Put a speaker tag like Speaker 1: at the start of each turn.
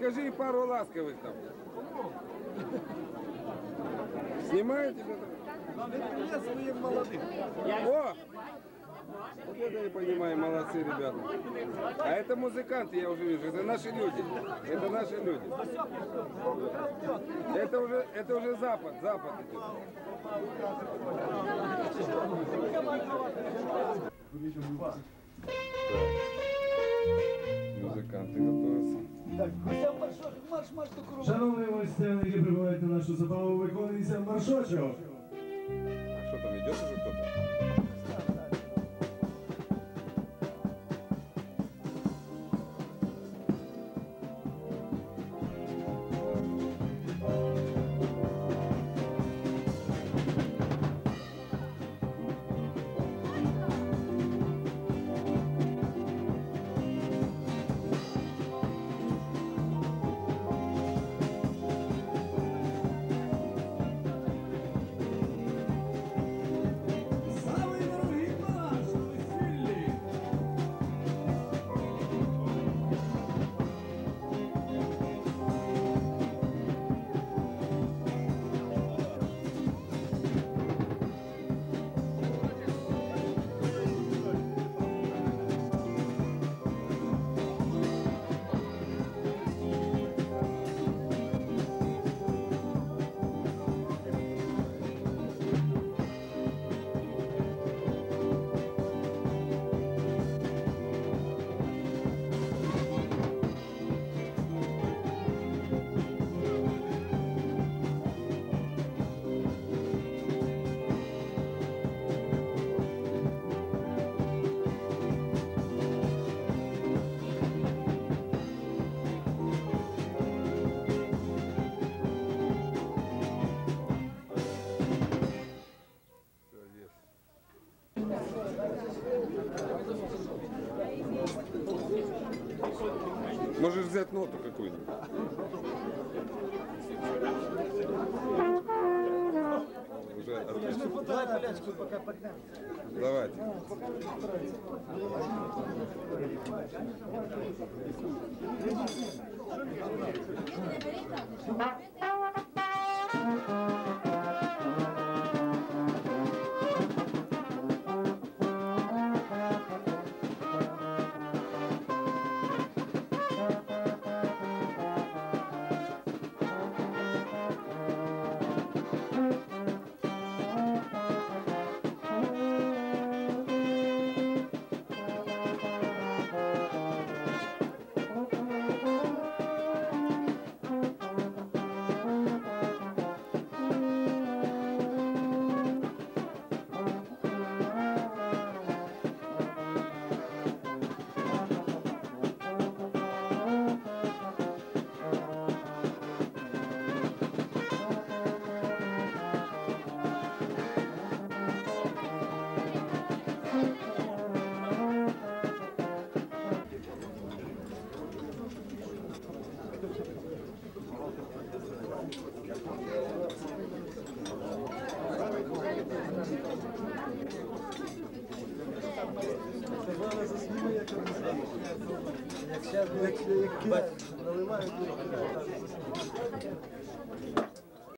Speaker 1: скажи пару ласковых там. Снимаете это?
Speaker 2: Привет своим молодым.
Speaker 1: О! Вот это я понимаю, молодцы ребята. А это музыканты, я уже вижу, это наши люди. Это наши люди. Это уже Запад идет. Музыканты готовятся.
Speaker 2: Так, марш до кругу.
Speaker 3: Шановні гостяни, які прибувають на нашу забаву, виконується маршочок.
Speaker 1: А что там, идет уже кто-то?
Speaker 3: Самий дорогий наш на весіллі!
Speaker 1: Можешь взять ноту какую-нибудь. Уже отлично.
Speaker 2: Давай полячку пока погнали.
Speaker 1: Давайте.
Speaker 2: Як зараз наливають.